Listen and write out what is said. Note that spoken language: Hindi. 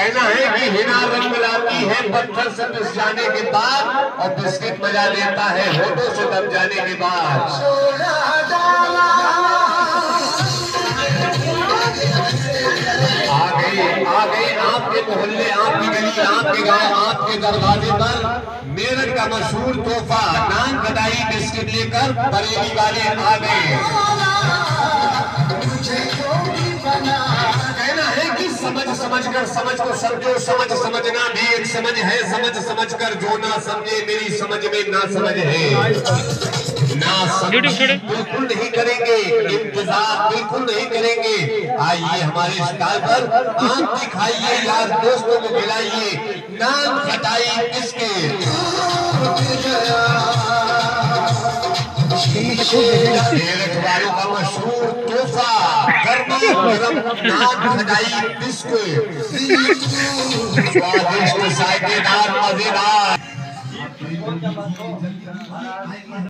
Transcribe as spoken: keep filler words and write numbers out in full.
कहना है कि हिना रंग लाती है पत्थर से पिस जाने के बाद और बिस्किट मजा लेता है होठों से दब जाने के बाद। आ गई आ गई आपके मोहल्ले, आपकी गली, आपके गांव, आपके दरवाजे पर मेरठ का मशहूर तोहफा नान कटाई बिस्किट लेकर बरेली वाले आ गए। कहना है कि समझ समझ कर समझ को समझो, समझ समझना भी एक समझ है, समझ समझ कर जो ना समझे मेरी समझ में ना समझ है। ना समझ बिल्कुल नहीं करेंगे, इंतजार बिल्कुल नहीं करेंगे। आइए हमारे स्टॉल पर आम दिखाइए, यार दोस्तों को खिलाइए नान खटाई बिस्किट। मेरठ वालों का मशहूर तोहफा गर्मा गर्म नान खटाई बिस्कुट, स्वादिष्ट, जायकेदार, मजेदार।